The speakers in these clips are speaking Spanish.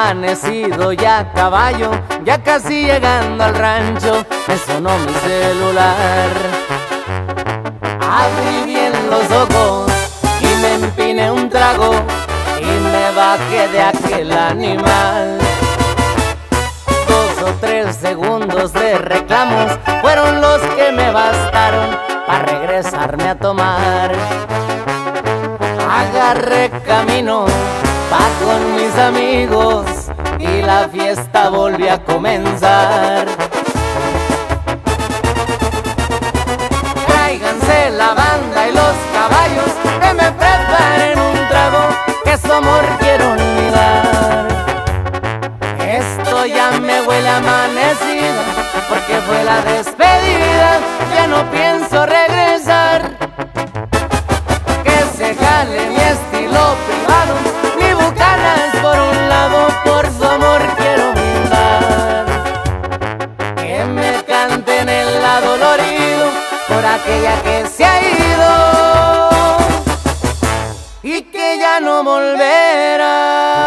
amanecido ya a caballo, ya casi llegando al rancho, me sonó mi celular. Abrí bien los ojos y me empiné un trago y me bajé de aquel animal. 2 o 3 segundos de reclamos fueron los que me bastaron para regresarme a tomar. Agarré camino pa' con mis amigos y la fiesta volvió a comenzar. Tráiganse la banda y los caballos, que me preparen un trago, que su amor quiero olvidar. Esto ya me huele a amanecida, porque fue la despedida, ya no pienso regresar. Que se jale mi estilo privado, mi bucana es por un lado, por su amor quiero brindar. Que me canten el lado dolorido por aquella que se ha ido y que ya no volverá.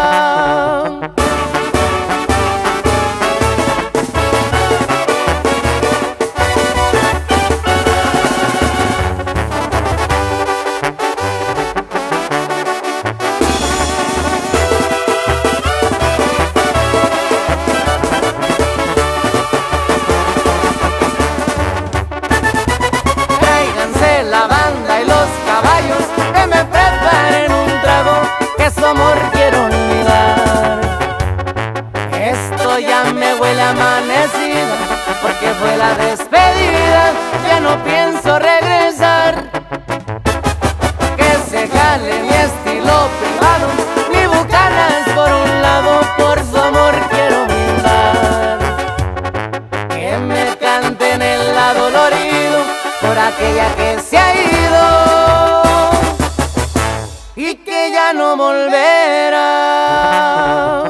La banda y los caballos, que me preparen un trago, que su amor quiero olvidar. Esto ya me huele a amanecida, porque fue la despedida, ya no pienso regresar. Que se jale mi estilo privado, mi bucana es por un lado, por su amor quiero brindar. Que me canten el lado dolorido por aquella que se ha ido y que ya no volverá.